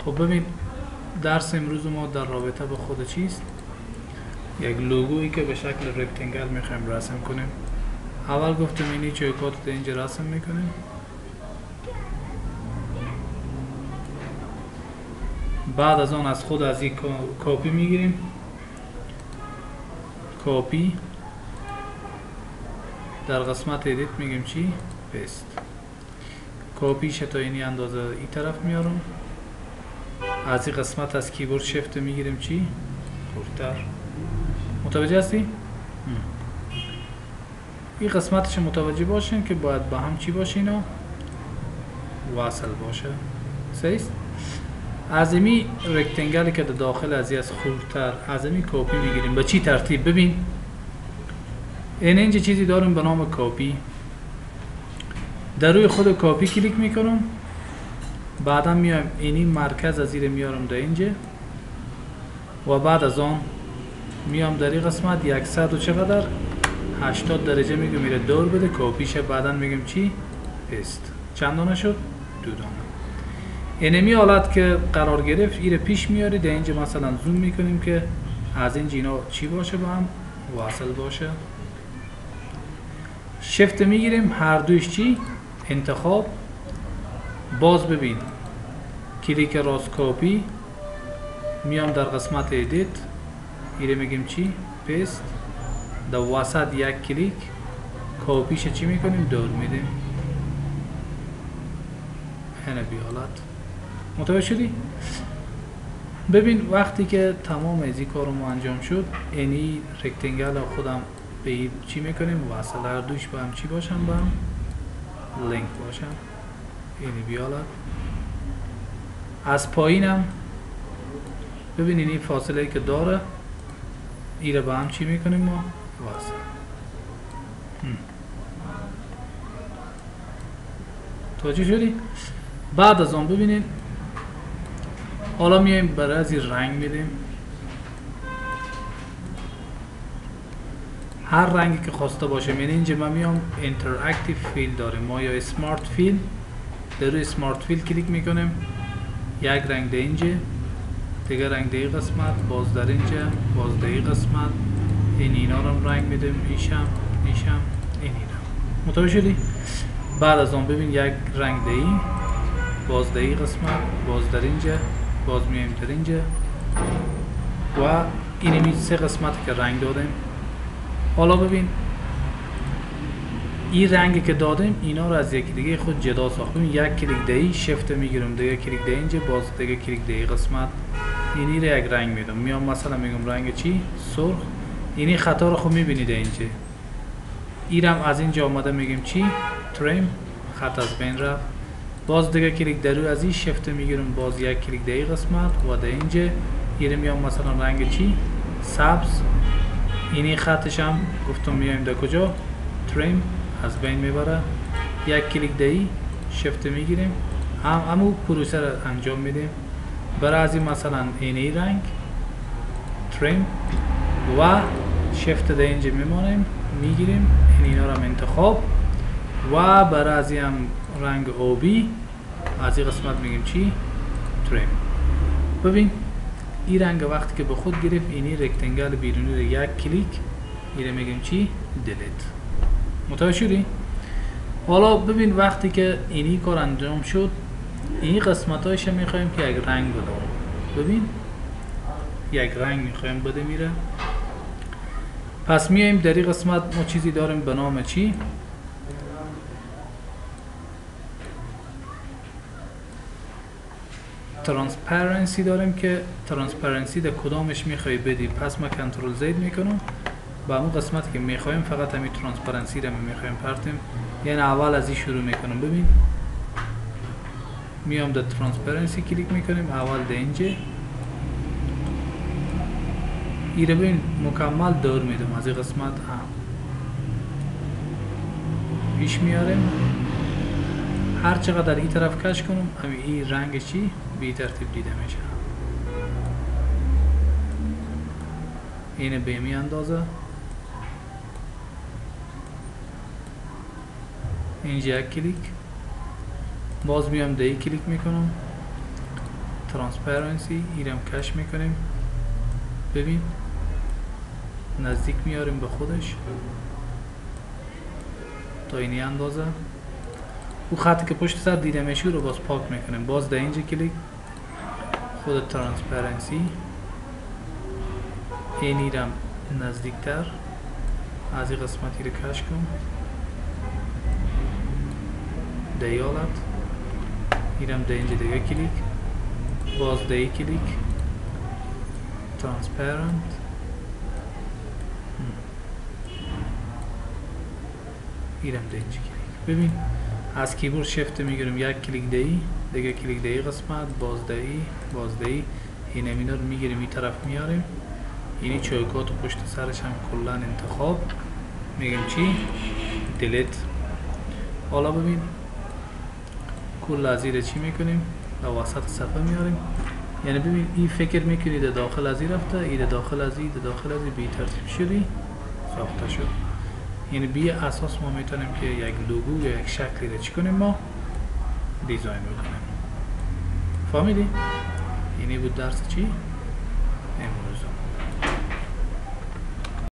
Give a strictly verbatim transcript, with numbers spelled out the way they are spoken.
خب ببین درس امروز ما در رابطه به خود چیست؟ یک لوگویی که به شکل رکتنگل میخوایم رسم کنیم. اول گفتم اینی چوکات رو اینجا رسم میکنیم. بعد از آن از خود از این کپی میگیریم، کپی در قسمت ادیت میگیم چی؟ پست. کپیش تا اینی اندازه این طرف میارم. از این قسمت از کیبورد شفت میگیریم چی؟ خورتر. متوجه هستی؟ این قسمتش متوجه باشین که باید با هم چی باشه اینا؟ وصل باشه. سیست؟ از امی رکتنگلی که در داخل از این از خورتر از امی کپی میگیریم. به چی ترتیب؟ ببین این اینجا چیزی داریم به نام کپی. در روی خود کپی کلیک میکنم. بعدا میایم اینی مرکز از زیر میارم در اینجا و بعد از آن میام در این قسمت صد و چقدر هشتاد درجه میگم میره دور بده کپیشه. بعدا میگم چی؟ پست. چند دانه شد؟ دو دانه. اینمی حالت که قرار گرفت ایره پیش میاری در اینجا مثلا زوم میکنیم که از اینجا اینا چی باشه با هم وصل باشه. شفت میگیریم هر دوش چی؟ انتخاب. باز ببین کلیک راست کپی میام در قسمت ادیت ایره میگیم چی؟ پست. در وسط یک کلیک کپیش چی میکنیم؟ دور میدیم. هنه بی حالت. متوجه شدی؟ ببین وقتی که تمام از این کار ما انجام شد اینی رکتنگل خودم به این چی میکنیم؟ وصل. هر دوش با هم چی باشن؟ با هم لینک باشن. اینی بی حالت. از پایینم ببین اینی فاصله که داره ایره با هم چی میکنیم ما؟ وصل. توجه شدی؟ بعد از آن ببینید حالا میایم برای از این رنگ میدیم. هر رنگی که خواسته باشه. یعنی اینجا ما میام اینتراکتیو فیل داریم ما یا اسمارت فیل. در روی اسمارت فیل کلیک میکنیم. یک رنگ در اینجا، دیگر رنگ در این قسمت، باز در اینجا، باز در این قسمت. این اینا رو رنگ میدیم. ایشم ایشم این اینا. متوجه شدی؟ بعد از آن ببین یک رنگ در این، باز در این قسمت، باز در اینجا، باز میایم در اینجا و اینمی سه قسمت که رنگ دادیم. حالا ببین این رنگی که دادیم اینا رو از یکی دیگه خود جدا ساختیم. یک کلیک در این شفت میگیرم، دیگه کلیک در اینجا، باز دیگه کلیک در این قسمت. اینی رو یک رنگ میدم. میام مثلا میگم رنگ چی؟ سرخ. اینی خطا رو خود میبینید اینجا. اینم از اینجا آمده میگیم چی؟ تریم. خط از بین رفت. باز دیگه کلیک در روی از این شفت میگیرم، باز یک کلیک در این قسمت و در اینجا اینو میام مثلا رنگ چی؟ سبز. اینی خطش هم گفتم میایم در کجا؟ تریم. از بین میبره. یک کلیک در این شفت میگیریم، هم همو پروسه رو انجام میدیم. برای از این مثلا اینی رنگ تریم و شفت در اینجا میمانیم میگیریم. این اینا رو هم انتخاب و برای از این هم رنگ آبی از این قسمت میگیم چی؟ تریم. ببین این رنگ وقتی که به خود گرفت اینی رکتنگل بیرونی رو یک کلیک اینه میگیم چی؟ دیلیت. متوجه شدی؟ حالا ببین وقتی که اینی کار انجام شد این قسمت هایش میخوایم که یک رنگ بده. ببین یک رنگ میخوایم بده میره. پس میایم در این قسمت ما چیزی داریم به نام چی؟ ترانسپرنسی داریم که ترانسپرنسی در کدامش میخوای بدی. پس ما کنترل زید میکنم با اون قسمتی که میخوایم فقط همین ترانسپرنسی رو میخوایم پرتیم. یعنی اول از این شروع میکنم. ببین میام در ترانسپرنسی کلیک میکنیم. اول در اینجا این رو ببین مکمل دور میدم از این قسمت هم پیش میاریم. هر چقدر این طرف کش کنم همین این رنگ چی؟ به ترتیب دیده میشه. اینه به می اندازه. اینجا یک کلیک. باز میام در این کلیک میکنم. ترانسپرنسی ایرم کش میکنیم. ببین نزدیک میاریم به خودش تا اینی اندازه. او خطی که پشت سر دیده میشه رو باز پاک میکنیم. باز در اینجا کلیک، خود ترانسپرنسی این ایرم نزدیکتر از این قسمتی رو کش کن. دیالت ایرم در اینجا دیگه کلیک، باز دی کلیک، ترانسپرنت ایرم در اینجا کلیک. ببین از کیبورد شفت میگیریم یک کلیک دی، دیگه کلیک دی قسمت، باز دی، باز دی، این اینا رو میگیریم این طرف میاریم. اینی چوکات و پشت سرش هم کلا انتخاب میگیم چی؟ دیلیت. حالا ببین کل از این چی میکنیم؟ در وسط صفحه میاریم. یعنی ببین این فکر میکنی در داخل از این رفته، این در داخل از این، در داخل از این بی ترتیب شدی ساخته شد. یعنی بی اساس ما میتونیم که یک لوگو یا یک شکلی رو چی کنیم ما دیزاین بکنیم. فهمیدی؟ اینی بود درس چی؟